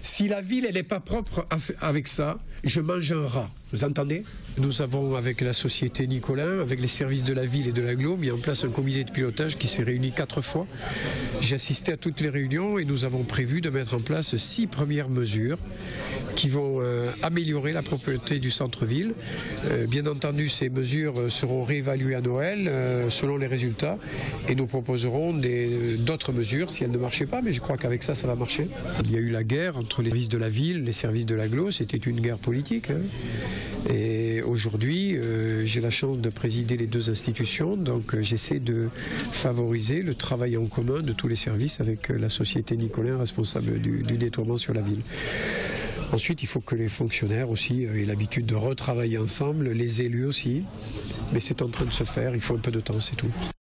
Si la ville elle n'est pas propre avec ça, je mange un rat. Vous entendez? Nous avons, avec la société Nicolin, avec les services de la ville et de l'agglo, mis en place un comité de pilotage qui s'est réuni 4 fois. J'ai assisté à toutes les réunions et nous avons prévu de mettre en place 6 premières mesures qui vont améliorer la propreté du centre-ville. Bien entendu, ces mesures seront réévaluées à Noël selon les résultats et nous proposerons d'autres mesures si elles ne marchaient pas, mais je crois qu'avec ça, ça va marcher. Il y a eu la guerre entre les services de la ville, les services de l'agglo, c'était une guerre politique. Et aujourd'hui, j'ai la chance de présider les 2 institutions, donc j'essaie de favoriser le travail en commun de tous les services avec la société Nicolin, responsable du nettoiement sur la ville. Ensuite, il faut que les fonctionnaires aussi aient l'habitude de retravailler ensemble, les élus aussi, mais c'est en train de se faire, il faut un peu de temps, c'est tout.